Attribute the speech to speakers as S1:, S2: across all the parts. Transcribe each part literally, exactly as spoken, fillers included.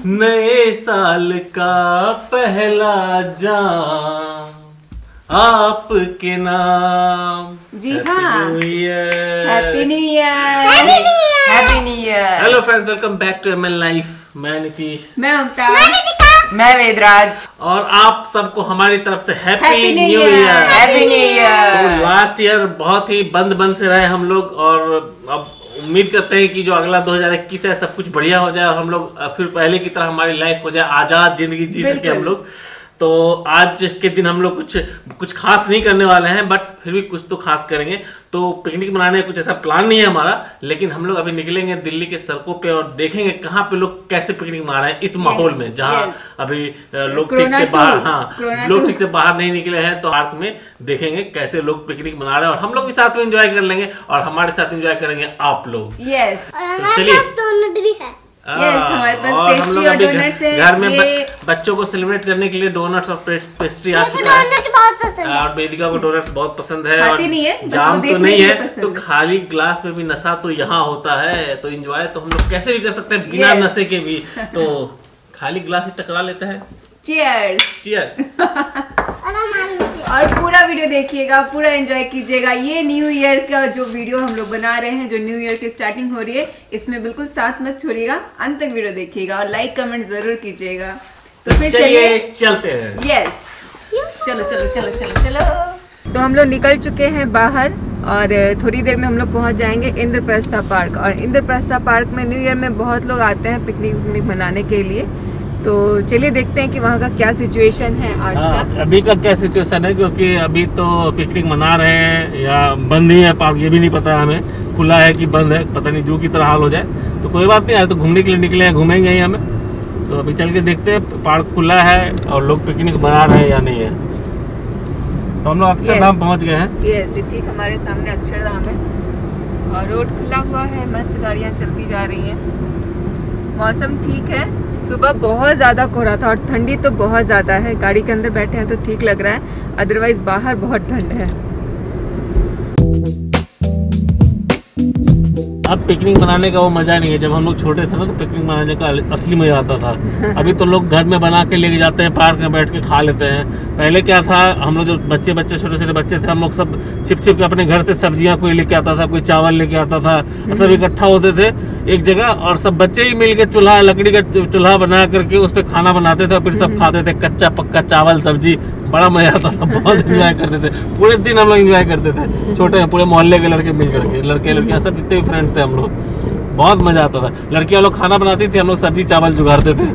S1: नए साल का पहला जाम आपके नाम।
S2: जी हाँ, happy new year,
S3: happy new year.
S1: Hello friends, welcome back to M N life. मैं नीतीश,
S2: मैं ममता,
S3: मैं वेदराज,
S1: और आप सबको हमारी तरफ से happy
S2: Happy New
S1: new
S2: Year।
S1: Year.
S3: Happy new year.
S1: तो लास्ट ईयर बहुत ही बंद बंद से रहे हम लोग, और अब उम्मीद करते हैं कि जो अगला दो हज़ार इक्कीस है सब कुछ बढ़िया हो जाए और हम लोग फिर पहले की तरह हमारी लाइफ हो जाए, आजाद जिंदगी जी सके हम लोग। तो आज के दिन हम लोग कुछ कुछ खास नहीं करने वाले हैं, बट फिर भी कुछ तो खास करेंगे। तो पिकनिक मनाने का कुछ ऐसा प्लान नहीं है हमारा, लेकिन हम लोग अभी निकलेंगे दिल्ली के सड़कों पे और देखेंगे कहाँ पे लोग कैसे पिकनिक मना रहे हैं इस माहौल में, जहाँ अभी लोग ठीक से बाहर हाँ लोग ठीक से बाहर नहीं निकले हैं। तो पार्क में देखेंगे कैसे लोग पिकनिक मना रहे हैं और हम लोग भी साथ में एंजॉय कर लेंगे और हमारे साथ एंजॉय करेंगे आप लोग।
S2: यस,
S1: तो चलिए,
S2: यस, हमारे पास पेस्ट्री और डोनट्स है।
S1: घर में
S2: ये...
S1: बच्चों को सेलिब्रेट करने के लिए डोनट्स और पेस्ट्री आ चुका है, और वेदिका को डोनट्स बहुत पसंद है और
S2: नहीं है,
S1: जाम तो नहीं है, तो खाली ग्लास में भी नशा तो यहाँ होता है। तो एंजॉय तो हम लोग कैसे भी कर सकते हैं बिना नशे के भी, तो खाली ग्लास ही टकरा लेता है।
S2: Cheers,
S1: cheers.
S2: और पूरा वीडियो देखिएगा, पूरा एंजॉय कीजिएगा। ये न्यू ईयर का जो वीडियो हम लोग बना रहे हैं, जो न्यू ईयर की स्टार्टिंग हो रही है, इसमें बिल्कुल साथ मत छोड़िएगा, अंत तक वीडियो देखिएगा और लाइक कमेंट जरूर कीजिएगा। तो फिर चलिए
S1: चलते हैं।
S2: यस, चलो चलो चलो चलो चलो। तो हम लोग निकल चुके हैं बाहर और थोड़ी देर में हम लोग पहुंच जाएंगे इंद्रप्रस्था पार्क। और इंद्रप्रस्था पार्क में न्यू ईयर में बहुत लोग आते हैं पिकनिक विकनिक मनाने के लिए। तो चलिए देखते हैं कि वहाँ का क्या सिचुएशन है आज
S1: हाँ,
S2: का।
S1: अभी का क्या सिचुएशन है, क्योंकि अभी तो पिकनिक मना रहे हैं या बंद ही है पार्क, ये भी नहीं पता है हमें, खुला है कि बंद है, पता नहीं, जू की तरह हाल हो जाए। तो कोई बात नहीं, आज तो घूमने के लिए निकले हैं, घूमेंगे ही हमें। तो अभी चल के देखते हैं पार्क खुला है और लोग पिकनिक मना रहे हैं या नहीं है। तो हम लोग अक्षरधाम पहुँच गए हैं।
S2: यस, ठीक हमारे सामने अक्षरधाम है और रोड खुला हुआ है, मस्त गाड़ियाँ चलती जा रही हैं। मौसम ठीक है, सुबह बहुत ज़्यादा कोहरा था और ठंडी तो बहुत ज़्यादा है। गाड़ी के अंदर बैठे हैं तो ठीक लग रहा है, अदरवाइज बाहर बहुत ठंड है।
S1: अब पिकनिक मनाने का वो मजा नहीं है, जब हम लोग छोटे थे ना तो पिकनिक मनाने का असली मजा आता था। अभी तो लोग घर में बना के लेके जाते हैं, पार्क में बैठ के खा लेते हैं। पहले क्या था, हम लोग जो बच्चे बच्चे छोटे छोटे बच्चे थे, हम लोग सब छिप छिप के अपने घर से सब्जियां कोई लेके आता था, कोई चावल लेके आता था, सब इकट्ठा होते थे एक जगह और सब बच्चे ही मिल के चूल्हा, लकड़ी का चूल्हा बना करके उस पर खाना बनाते थे और फिर सब खाते थे, कच्चा पक्का चावल सब्जी। बड़ा मजा आता था, बहुत एंजॉय करते थे, पूरे दिन हम लोग एंजॉय करते थे। छोटे पूरे मोहल्ले के लड़के मिल करके, लड़के लड़कियां सब जितने भी फ्रेंड थे हम लोग, बहुत मजा आता था। लड़कियां लोग खाना बनाती थी, हम लोग सब्जी चावल जुगाड़ते थे।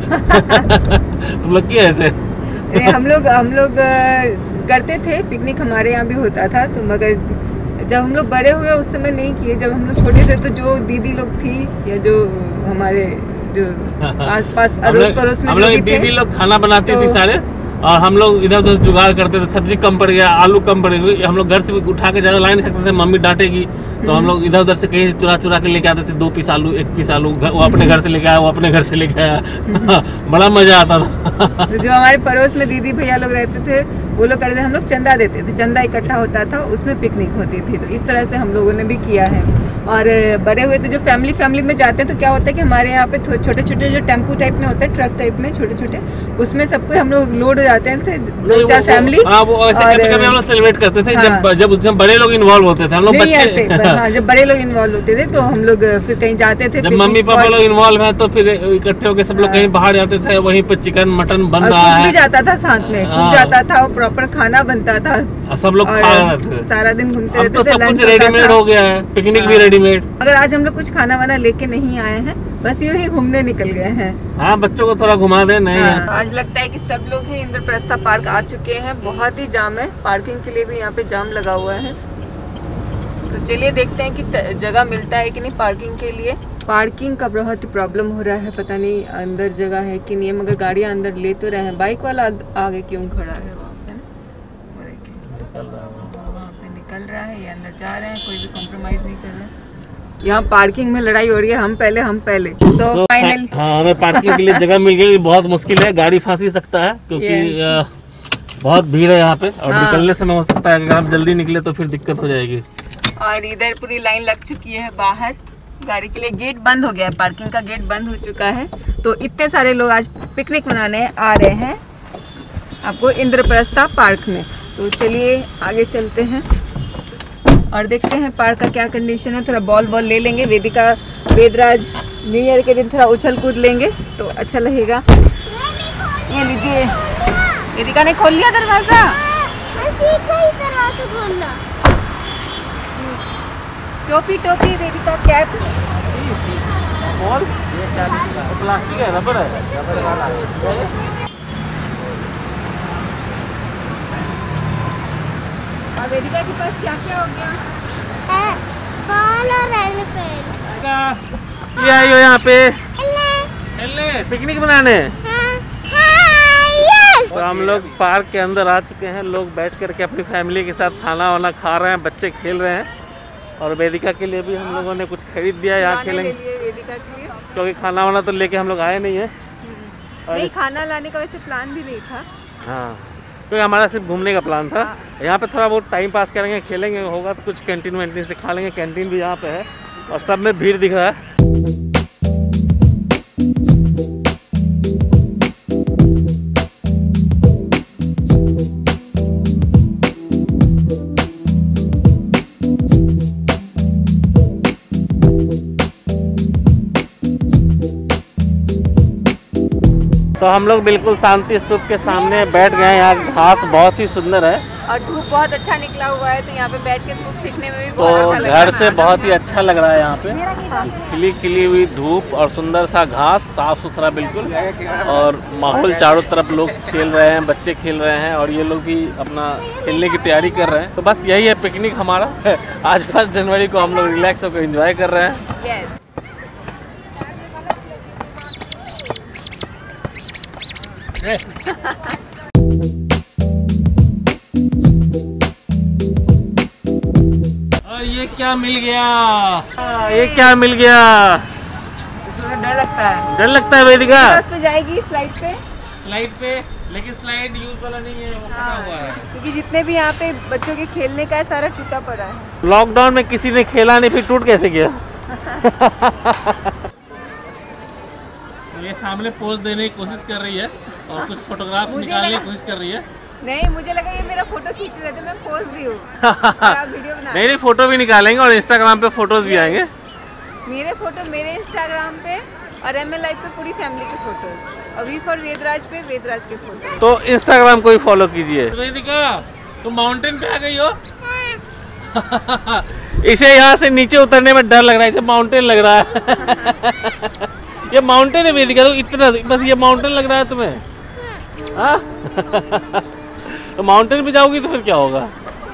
S1: तुम लोग किया ऐसे?
S2: हम लोग हम लोग करते थे, पिकनिक हमारे यहाँ भी होता था। तो मगर जब हम लोग बड़े हुए उस समय नहीं किए। जब हम लोग छोटे थे तो जो दीदी लोग थी या जो हमारे जो आस पास अड़ोस पड़ोस में
S1: हम लोग दीदी लोग खाना बनाती थी सारे, और हम लोग इधर उधर जुगाड़ करते थे। सब्जी कम पड़ गया, आलू कम पड़ गई, हम लोग घर से उठा के ज्यादा ला नहीं सकते थे, मम्मी डांटेगी। तो हम लोग इधर उधर से कहीं चुरा चुरा के लेके आते थे, दो पीस आलू, एक पीस आलू, वो अपने घर से लेके आया, वो अपने घर से लेके आया। बड़ा मजा आता था।
S2: जो हमारे पड़ोस में दीदी भैया लोग रहते थे, वो लोग करते थे, हम लोग चंदा देते थे, चंदा इकट्ठा होता था, उसमें पिकनिक होती थी। तो इस तरह से हम लोगों ने भी किया है। और बड़े हुए तो जो फैमिली फैमिली में जाते हैं तो क्या होता है कि हमारे यहाँ पे छोटे छोटे जो टेम्पू टाइप में होता है, ट्रक टाइप में छोटे छोटे, उसमें सबको हम लोग लोड हो जाते हैं, दो चार फैमिली।
S1: हाँ, वो ऐसे कभी कभी हम लोग सेलिब्रेट करते थे। हाँ, जब जब जब बड़े लोग इन्वॉल्व होते थे, हम लोग बच्चे
S2: हाँ, जब बड़े लोग इन्वॉल्व होते थे तो हम लोग फिर कहीं जाते थे।
S1: जब मम्मी पापा लोग इन्वॉल्व है तो फिर इकट्ठे होकर सब लोग कहीं बाहर जाते थे, वहीं पे चिकन मटन बन रहा है,
S2: जाता था साथ में, जाता था, प्रॉपर खाना बनता था,
S1: सब लोग खा रहे थे,
S2: सारा दिन घूमते रहते थे।
S1: अब तो सब कुछ रेडीमेड हो गया है, पिकनिक भी रेडीमेड।
S2: अगर आज हम लोग कुछ खाना वाना लेके नहीं आए हैं, बस यूं ही घूमने निकल गए हैं।
S1: हाँ, बच्चों को थोड़ा घुमा दे। नहीं
S2: हाँ, आज लगता है कि सब लोग ही इंद्रप्रस्था पार्क आ चुके हैं। बहुत ही जाम है, पार्किंग के लिए भी यहाँ पे जाम लगा हुआ है। तो चलिए देखते हैं कि जगह मिलता है कि नहीं पार्किंग के लिए। पार्किंग का बहुत प्रॉब्लम हो रहा है, पता नहीं अंदर जगह है कि नहीं है, मगर गाड़ियाँ अंदर ले तो रहे हैं। बाइक वाला आगे क्यों खड़ा है वहाँ पे ना, वहाँ पे निकल रहा है, ये अंदर जा रहे हैं, कोई भी कॉम्प्रोमाइज नहीं कर रहे हैं। यहाँ पार्किंग में लड़ाई हो रही है, हम पहले हम पहले। तो फाइनल
S1: हाँ, हमें पार्किंग के लिए जगह मिल गई। बहुत मुश्किल है, गाड़ी फंस भी सकता है क्योंकि बहुत भीड़ है यहाँ पे, और हाँ। निकलने समय हो सकता है अगर आप जल्दी निकले तो फिर दिक्कत हो जाएगी।
S2: और इधर पूरी लाइन लग चुकी है बाहर, गाड़ी के लिए गेट बंद हो गया है, पार्किंग का गेट बंद हो चुका है। तो इतने सारे लोग आज पिकनिक मनाने आ रहे हैं आपको इंद्रप्रस्थ पार्क में। तो चलिए आगे चलते हैं और देखते हैं पार्क का क्या कंडीशन है। थोड़ा बॉल बॉल ले लेंगे, वेदिका वेदराज न्यू ईयर के दिन थोड़ा उछल कूद लेंगे तो अच्छा लगेगा। ये लीजिए, वेदिका ने खोल लिया दरवाजा। टोपी टोपी वेदिका कैप।
S1: प्लास्टिक है, रबर है, रबर वाला
S2: और वेदिका के पास क्या क्या हो गया?
S4: बॉल और एलिफेंट।
S1: ये आई हो यहाँ पे खेलने, पिकनिक मनाने। तो हम लोग पार्क के अंदर आ चुके हैं। लोग बैठ करके अपनी फैमिली के साथ खाना वाना खा रहे हैं, बच्चे खेल रहे हैं और वेदिका के लिए भी हम लोगों ने कुछ खरीद दिया यहाँ खेलेंगे,
S2: वेदिका के लिए,
S1: क्योंकि खाना वाना तो लेके हम लोग आए नहीं है।
S2: नहीं, खाना लाने का वैसे प्लान भी नहीं था।
S1: हाँ, क्योंकि हमारा सिर्फ घूमने का प्लान था। यहाँ पे थोड़ा बहुत टाइम पास करेंगे, खेलेंगे, होगा तो कुछ कैंटीन वैंटीन से खा लेंगे। कैंटीन भी यहाँ पे है और सब में भीड़ दिख रहा है। तो हम लोग बिल्कुल शांति स्तूप के सामने बैठ गए हैं। यहाँ घास बहुत ही सुंदर है
S2: और धूप बहुत अच्छा निकला हुआ है, तो यहाँ पे बैठ के धूप सीखने में भी
S1: तो
S2: बहुत अच्छा लग रहा है।
S1: घर से बहुत ही अच्छा लग रहा है। यहाँ पे खिली खिली हुई धूप और सुंदर सा घास, साफ सुथरा बिल्कुल, और माहौल चारों तरफ। लोग खेल रहे हैं, बच्चे खेल रहे हैं और ये लोग भी अपना खेलने की तैयारी कर रहे हैं। तो बस यही है पिकनिक हमारा। आज फर्स्ट जनवरी को हम लोग रिलैक्स होकर एंजॉय कर रहे हैं।
S2: Yes.
S1: और ये क्या मिल गया? ये क्या मिल गया?
S2: इसमें डर लगता है।
S1: डर लगता है वेदिका?
S2: बस पे जाएगी स्लाइड पे।
S1: स्लाइड पे, लेकिन स्लाइड यूज वाला नहीं है, वो फटा हुआ है।
S2: क्योंकि जितने भी यहाँ पे बच्चों के खेलने का है सारा टूटा पड़ा है।
S1: लॉकडाउन में किसी ने खेला नहीं, फिर टूट कैसे गया? ये सामने पोज देने की कोशिश कर रही है और कुछ फोटोग्राफ निकालने की कोशिश कर रही है।
S2: नहीं, मुझे लगा ये मेरा फोटो खींच रहे थे, मैं पोज दी हूँ। आप वीडियो बना
S1: नहीं नहीं, फोटो भी निकालेंगे और इंस्टाग्राम पे फोटोज भी आएंगे।
S2: मेरे फोटो मेरे इंस्टाग्राम पे और एम एल लाइफ पे पूरी फैमिली के फोटोज, और वी फॉर वेदराज पे वेदराज के फोटो।
S1: तो इंस्टाग्राम को ही फॉलो कीजिए। वेदिका, तुम माउंटेन पे आ गई हो? इसे यहाँ से नीचे उतरने में डर लग रहा है, इसे माउंटेन लग रहा है। ये माउंटेन है वेदिका, तो इतना बस ये माउंटेन लग रहा है तुम्हें? हाँ? तो माउंटेन पे जाओगी तो फिर क्या होगा?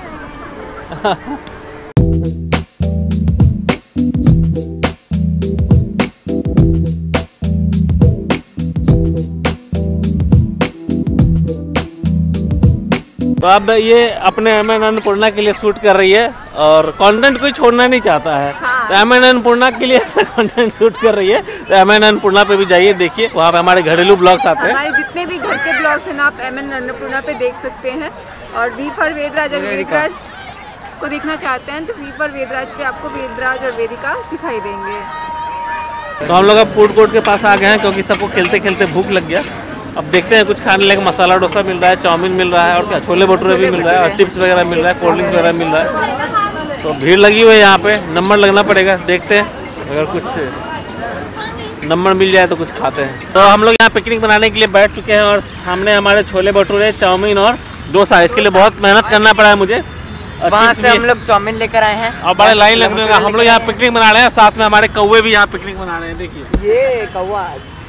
S1: तो अब ये अपने एम एन अन्नपूर्णा के लिए शूट कर रही है और कंटेंट कोई छोड़ना नहीं चाहता है। हाँ। तो एम एन अन्नपूर्णा के लिए कंटेंट शूट कर रही है। तो एम एन अन्नपूर्णा पे भी जाइए, देखिए, वहाँ पे हमारे घरेलू ब्लॉग्स आते हैं।
S2: हमारे जितने भी घर के ब्लॉग्स हैं ना, आप एम एन अन्नपूर्णा पे देख सकते हैं। और वी फॉर वेदराज और वेदराज को देखना चाहते हैं तो वी फॉर वेदराज पे आपको वेदराज और वेदिका दिखाई देंगे।
S1: तो हम लोग अब फूड कोर्ट के पास आ गए हैं, क्योंकि सबको खेलते खेलते भूख लग गया। अब देखते हैं कुछ खाने लगे। मसाला डोसा मिल रहा है, चाउमीन मिल रहा है और क्या, छोले भटूरे भी मिल रहा है और चिप्स वगैरह मिल रहा है, कोल्ड ड्रिंक्स वगैरह मिल रहा है। तो भीड़ लगी हुई है यहाँ पे, नंबर लगना पड़ेगा। देखते हैं अगर कुछ नंबर मिल जाए तो कुछ खाते हैं। तो हम लोग यहाँ पिकनिक बनाने के लिए बैठ चुके हैं और हमने हमारे छोले भटूरे, चाउमीन और डोसा, इसके लिए बहुत मेहनत करना पड़ा है मुझे।
S3: वहाँ से हम लोग चाउमीन लेकर आए हैं
S1: और बड़े लाइन लगने का। हम लोग यहाँ पिकनिक मना रहे हैं, साथ में हमारे कौवे भी यहाँ पिकनिक मना रहे हैं। देखिए
S3: ये कौवा।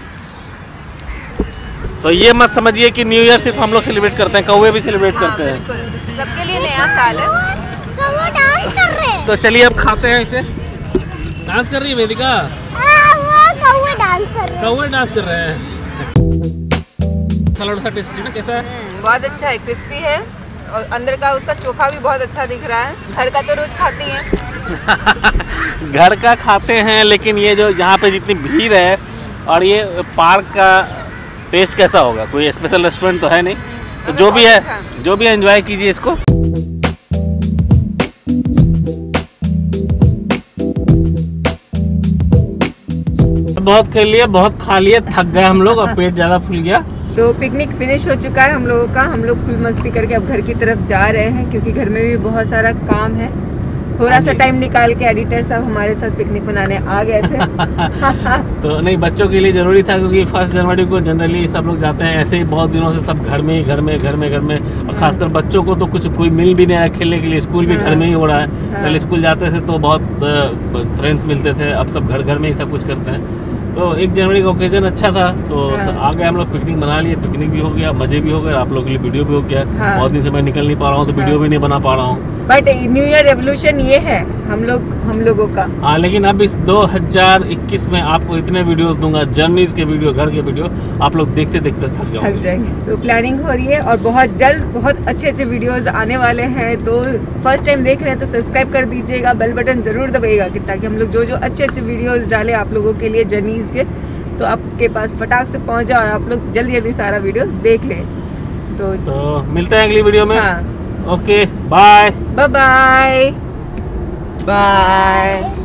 S1: तो ये मत समझिए कि न्यू ईयर सिर्फ हम लोग सेलिब्रेट करते हैं, कौवे भी सेलिब्रेट करते हैं।
S2: सबके लिए नया साल है।
S4: कौवा डांस कर रहे हैं।
S1: तो चलिए अब खाते हैं इसे। डांस कर रही है वेदिका?
S4: हाँ, वो कौवा डांस कर रहे हैं।
S1: कौवे डांस कर रहे हैं। मसाला डोसा टेस्टी ना, कैसा है?
S2: बहुत अच्छा है, क्रिस्पी है और अंदर का उसका चोखा भी बहुत अच्छा दिख रहा है। घर का तो रोज खाती हैं।
S1: घर का खाते हैं, लेकिन ये जो यहाँ पे जितनी भीड़ है और ये पार्क का टेस्ट कैसा होगा? कोई स्पेशल रेस्टोरेंट तो है नहीं। तो जो भी है, जो भी है, एंजॉय कीजिए इसको। बहुत खेल लिए, बहुत खा लिए, थक गए हम लोग और पेट ज्यादा फूल गया।
S2: तो पिकनिक फिनिश हो चुका है हम लोगों का। हम लोग फुल मस्ती करके अब घर की तरफ जा रहे हैं क्योंकि घर में भी बहुत सारा काम है। थोड़ा सा टाइम निकाल के एडिटर साहब हमारे साथ पिकनिक मनाने आ गए थे।
S1: तो नहीं, बच्चों के लिए जरूरी था क्योंकि फर्स्ट जनवरी को जनरली सब लोग जाते हैं, ऐसे ही बहुत दिनों से सब घर में ही घर में घर में घर में और खासकर बच्चों को तो कुछ कोई मिल भी नहीं रहा खेलने के लिए। स्कूल भी घर में ही हो रहा है। पहले स्कूल जाते थे तो बहुत फ्रेंड्स मिलते थे, अब सब घर घर में ही सब कुछ करते हैं। तो एक जनवरी का ओकेजन अच्छा था तो
S2: हाँ।
S1: आ गए हम लोग, पिकनिक बना लिए, पिकनिक भी हो गया, मजे भी हो गए, आप लोगों के लिए वीडियो भी हो गया।
S2: हाँ।
S1: बहुत दिन से मैं निकल नहीं पा रहा हूँ तो
S2: हाँ।
S1: वीडियो भी नहीं बना पा रहा हूँ।
S2: बट न्यू ईयर रेवोल्यूशन ये है हम लोग हम लोगों का।
S1: हाँ, लेकिन अब इस दो हज़ार इक्कीस में आपको इतने वीडियोस दूंगा, जर्नीज के वीडियो, घर के वीडियो, आप लोग देखते देखते थक
S2: थक
S1: जाओगे।
S2: जाएंगे। तो प्लानिंग हो रही है और बहुत जल्द बहुत अच्छे अच्छे वीडियोस आने वाले हैं। तो फर्स्ट टाइम देख रहे हैं तो सब्सक्राइब कर दीजिएगा, बेल बटन जरूर दबाइएगा ताकि हम लोग जो जो अच्छे अच्छे वीडियोस डालें आप लोगों के लिए जर्नीज के, तो आपके पास फटाक से पहुंच जाए और आप लोग जल्दी जल्दी सारा वीडियो देख लें। तो,
S1: तो मिलते हैं अगली वीडियो में।
S2: हाँ,
S1: okay, bye
S2: bye bye
S3: bye.